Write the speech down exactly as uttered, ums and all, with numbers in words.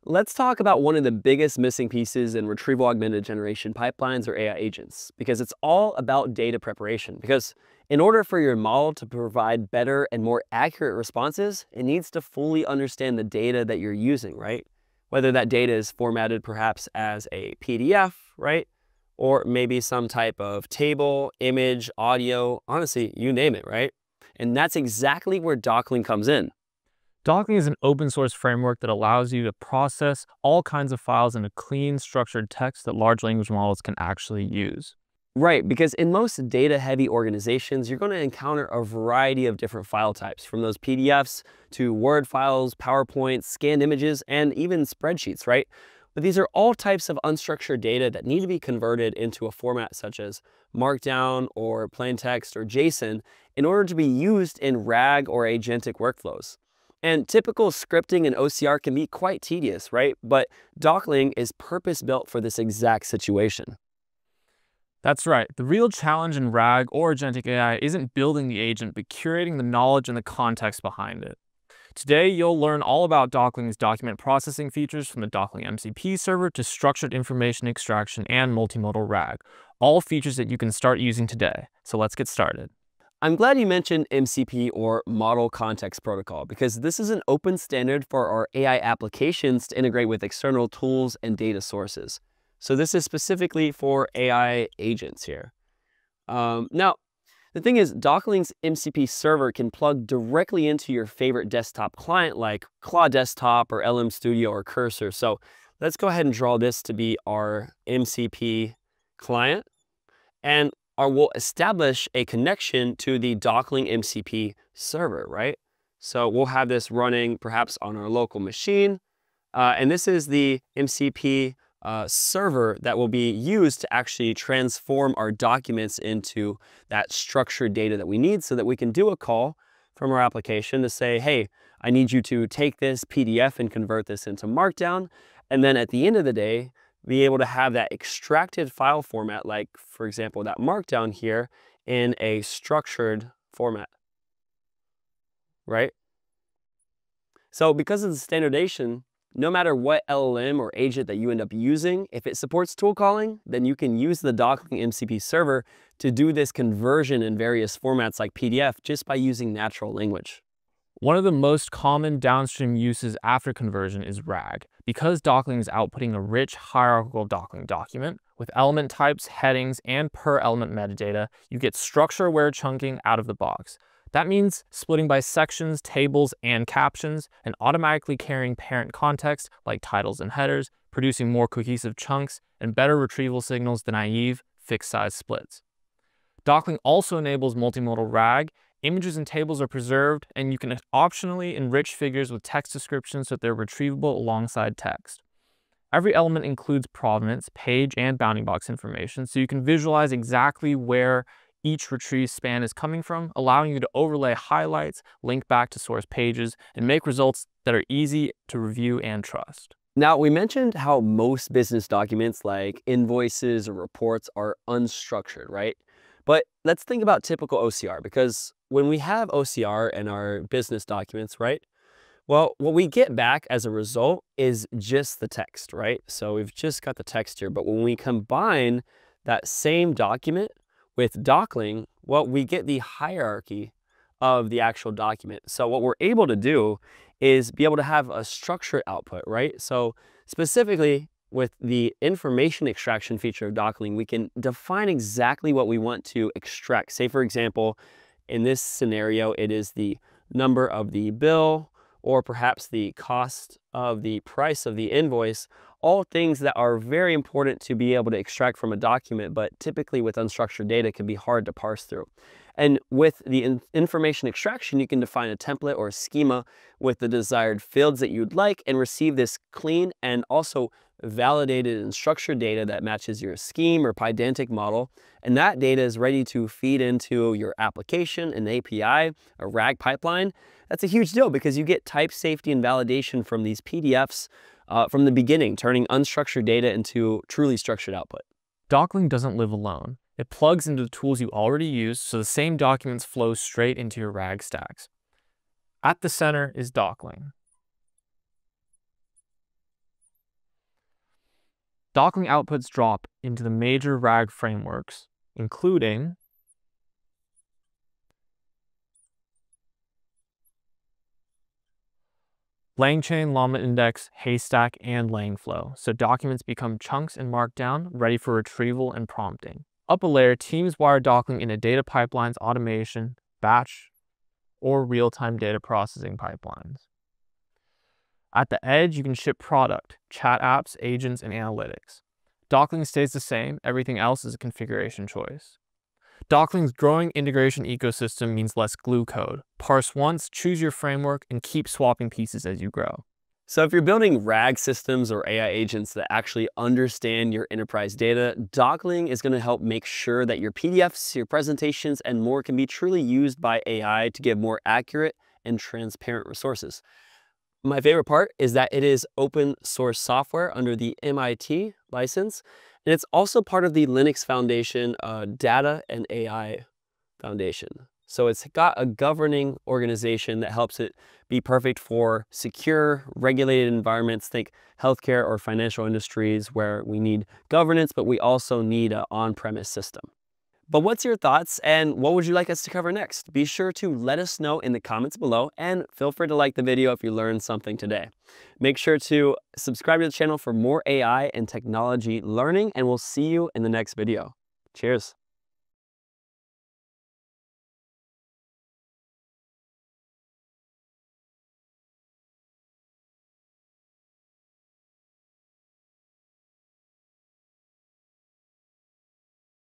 Let's talk about one of the biggest missing pieces in retrieval augmented generation pipelines or A I agents, because it's all about data preparation. Because in order for your model to provide better and more accurate responses, it needs to fully understand the data that you're using, right? Whether that data is formatted perhaps as a P D F, right? Or maybe some type of table, image, audio, honestly, you name it, right? And that's exactly where Docling comes in. Docling is an open source framework that allows you to process all kinds of files into clean, structured text that large language models can actually use. Right, because in most data-heavy organizations, you're going to encounter a variety of different file types, from those P D Fs to Word files, PowerPoint, scanned images, and even spreadsheets, right? But these are all types of unstructured data that need to be converted into a format such as Markdown or plain text or JSON in order to be used in RAG or agentic workflows. And typical scripting in O C R can be quite tedious, right? But Docling is purpose-built for this exact situation. That's right. The real challenge in RAG or agentic A I isn't building the agent, but curating the knowledge and the context behind it. Today, you'll learn all about Dockling's document processing features, from the Docling M C P server to structured information extraction and multimodal RAG, all features that you can start using today. So let's get started. I'm glad you mentioned M C P, or Model Context Protocol, because this is an open standard for our A I applications to integrate with external tools and data sources. So this is specifically for A I agents here. Um, now, the thing is, Dockling's M C P server can plug directly into your favorite desktop client like Claw Desktop or L M Studio or Cursor. So let's go ahead and draw this to be our M C P client. And or we'll establish a connection to the Docling M C P server, right? So we'll have this running perhaps on our local machine. Uh, and this is the M C P uh, server that will be used to actually transform our documents into that structured data that we need, so that we can do a call from our application to say, hey, I need you to take this P D F and convert this into Markdown. And then at the end of the day, be able to have that extracted file format, like, for example, that Markdown here, in a structured format, right? So because of the standardization, no matter what L L M or agent that you end up using, if it supports tool calling, then you can use the Docling M C P server to do this conversion in various formats like P D F just by using natural language. One of the most common downstream uses after conversion is RAG. Because Docling is outputting a rich hierarchical Docling document with element types, headings, and per element metadata, you get structure-aware chunking out of the box. That means splitting by sections, tables, and captions, and automatically carrying parent context like titles and headers, producing more cohesive chunks and better retrieval signals than naive, fixed-size splits. Docling also enables multimodal RAG. Images and tables are preserved, and you can optionally enrich figures with text descriptions so that they're retrievable alongside text. Every element includes provenance, page, and bounding box information, so you can visualize exactly where each retrieve span is coming from, allowing you to overlay highlights, link back to source pages, and make results that are easy to review and trust. Now, we mentioned how most business documents like invoices or reports are unstructured, right? But let's think about typical O C R, because when we have O C R in our business documents, right? Well, what we get back as a result is just the text, right? So we've just got the text here. But when we combine that same document with Docling, well, we get the hierarchy of the actual document. So what we're able to do is be able to have a structured output, right? So specifically, with the information extraction feature of Docling, we can define exactly what we want to extract. Say, for example, in this scenario, it is the number of the bill, or perhaps the cost of the price of the invoice, all things that are very important to be able to extract from a document, but typically with unstructured data can be hard to parse through. And with the in information extraction, you can define a template or a schema with the desired fields that you'd like and receive this clean and also validated and structured data that matches your scheme or Pydantic model. And that data is ready to feed into your application, an A P I, a RAG pipeline. That's a huge deal, because you get type safety and validation from these P D Fs uh, from the beginning, turning unstructured data into truly structured output. Docling doesn't live alone. It plugs into the tools you already use, so the same documents flow straight into your RAG stacks. At the center is Docling. Docling outputs drop into the major RAG frameworks, including LangChain, Llama Index, Haystack, and Langflow, so documents become chunks in Markdown, ready for retrieval and prompting. Up a layer, teams wire Docling into data pipelines, automation, batch, or real-time data processing pipelines. At the edge, you can ship product, chat apps, agents, and analytics. Docling stays the same, everything else is a configuration choice. Docling's growing integration ecosystem means less glue code. Parse once, choose your framework, and keep swapping pieces as you grow. So if you're building RAG systems or A I agents that actually understand your enterprise data, Docling is going to help make sure that your P D Fs, your presentations, and more can be truly used by A I to give more accurate and transparent resources. My favorite part is that it is open source software under the M I T license, and it's also part of the Linux Foundation uh, Data and A I Foundation. So it's got a governing organization that helps it be perfect for secure, regulated environments. Think healthcare or financial industries where we need governance, but we also need an on-premise system. But what's your thoughts and what would you like us to cover next? Be sure to let us know in the comments below and feel free to like the video if you learned something today. Make sure to subscribe to the channel for more A I and technology learning, and we'll see you in the next video. Cheers.